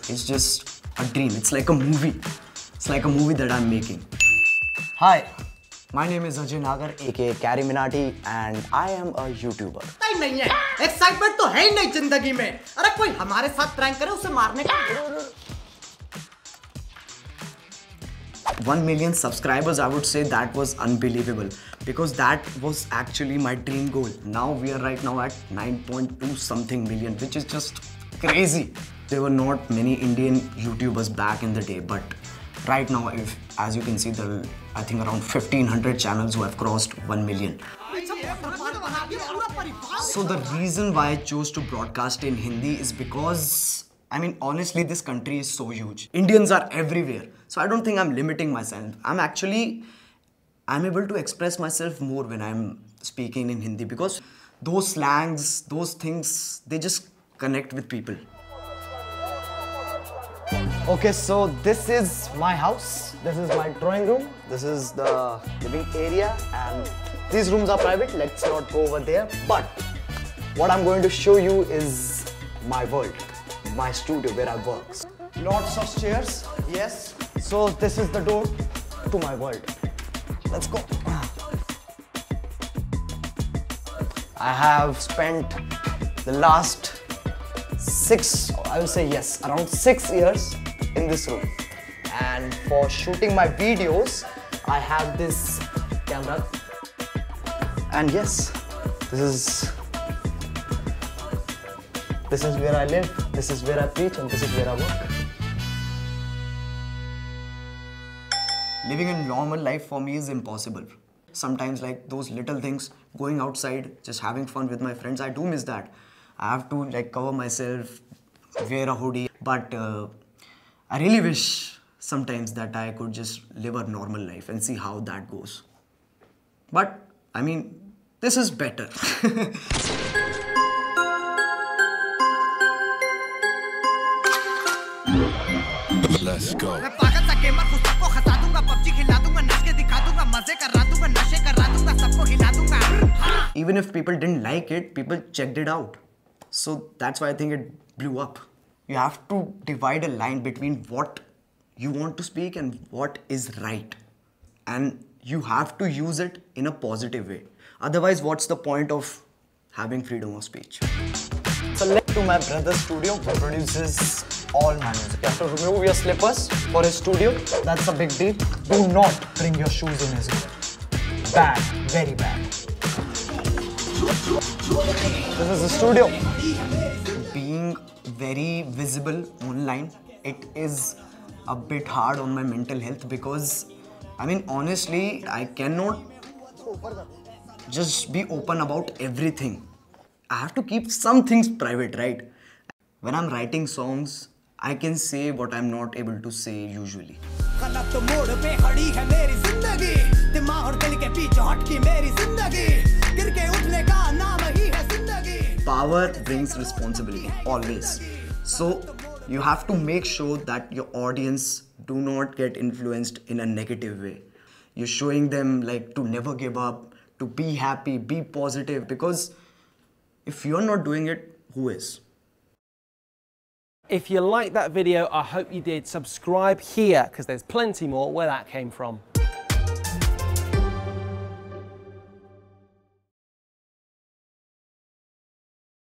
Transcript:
is just a dream. It's like a movie. It's like a movie that I'm making. Hi, my name is Ajey Nagar, aka CarryMinati, and I am a YouTuber. नहीं है, excitement तो है ही नहीं जिंदगी में। अरे कोई हमारे साथ prank करे उसे मारने का। 1 million subscribers, I would say that was unbelievable because that was actually my dream goal. Now we are right now at 9.2 something million, which is just crazy. There were not many Indian YouTubers back in the day, but right now, as you can see, there are, I think, around 1500 channels who have crossed 1 million. So the reason why I chose to broadcast in Hindi is because, I mean, honestly, this country is so huge. Indians are everywhere. So I don't think I'm limiting myself. I'm able to express myself more when I'm speaking in Hindi because those slangs, those things, they just connect with people. Okay, so this is my house. This is my drawing room. This is the living area, and these rooms are private. Let's not go over there. But what I'm going to show you is my world, my studio where I work. Lots of chairs, yes. So this is the door to my world. Let's go. I have spent the last around 6 years in this room. And for shooting my videos, I have this camera. And yes, this is where I live, this is where I preach, and this is where I work. Living a normal life for me is impossible. Sometimes like those little things, going outside, just having fun with my friends, I do miss that. I have to like cover myself, wear a hoodie, but I really wish sometimes that I could just live a normal life and see how that goes. But I mean, this is better. Let's go. Even if people didn't like it, people checked it out. So that's why I think it blew up. You have to divide a line between what you want to speak and what is right. And you have to use it in a positive way. Otherwise, what's the point of having freedom of speech? So let's to my brother's studio who produces all my music. You have to remove your slippers for his studio. That's a big deal. Do not bring your shoes in his room. Bad, very bad. This is the studio. Being very visible online, it is a bit hard on my mental health because, I mean, honestly, I cannot just be open about everything. I have to keep some things private, right? When I'm writing songs, I can say what I'm not able to say usually. Power brings responsibility, always. So you have to make sure that your audience do not get influenced in a negative way. You're showing them like to never give up, to be happy, be positive, because if you're not doing it, who is? If you liked that video, I hope you did. Subscribe here because there's plenty more where that came from.